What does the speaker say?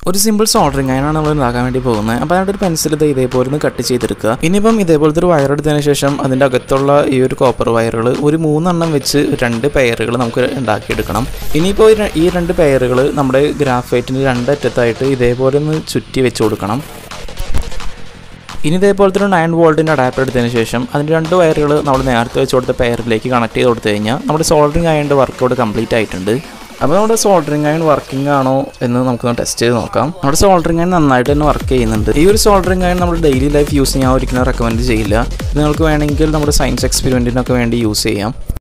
ഒരു simple soldering iron ആണ് നമ്മൾ ഉണ്ടാക്കാൻ വേണ്ടി പോകുന്നത്. അപ്പോൾ അതിൻ്റെ ഒരു പെൻസിൽ ഇതേപോലെ ഒന്ന് കട്ട് ചെയ്തെടുക്കുക. ഇനിയിപ്പം ഇതേപോലത്തെ ഒരു വയർ എടുത്തതിന് ശേഷം അതിൻ്റെ അകത്തുള്ള ഈ ഒരു കോപ്പർ വയറുകൾ ഒരു 3 എണ്ണം വെച്ച് 2 പെയറുകൾ നമുക്ക് ഉണ്ടാക്കിയെടുക്കണം. ഇനിയിപ്പോൾ ഈ 2 പെയറുകൾ നമ്മുടെ ഗ്രാഫൈറ്റിൻ്റെ 2 അറ്റത്തായിട്ട് ഇതേപോലെ ഒന്ന് ചുറ്റി വെച്ച് കൊടുക്കണം. ഇനി ഇതേപോലത്തെ ഒരു 9 വോൾട്ടിൻ്റെ അഡാപ്റ്റർ എടുത്തതിന് ശേഷം അതിൻ്റെ 2 വയറുകൾ നമ്മൾ നേരത്തെ വെച്ച് കൊടുത്ത പെയറിലേക്ക് കണക്ട് ചെയ്ത് കൊടുത്തു കഴിഞ്ഞാൽ നമ്മുടെ സോൾഡറിംഗ് അയണിൻ്റെ വർക്കൗട്ട് കംപ്ലീറ്റ് ആയിട്ടുണ്ട്. അപ്പോൾ നമ്മുടെ സോൾഡറിംഗ് അയൺ വർക്കിംഗ് ആണോ എന്ന് നമുക്കൊന്ന് ടെസ്റ്റ് ചെയ്ത് നോക്കാം. നമ്മുടെ സോൾഡറിംഗ് അയൺ നന്നായിട്ട് തന്നെ വർക്ക് ചെയ്യുന്നുണ്ട്. ഈ ഒരു സോൾഡറിംഗ് അയൺ നമ്മുടെ ഡെയിലി ലൈഫ് യൂസ് ചെയ്യാൻ ഒരിക്കലും റെക്കമെൻഡ് ചെയ്യില്ല. ഇത് നിങ്ങൾക്ക് വേണമെങ്കിൽ നമ്മുടെ സയൻസ് എക്സ്പെരിമെൻറ്റിനൊക്കെ വേണ്ടി യൂസ് ചെയ്യാം.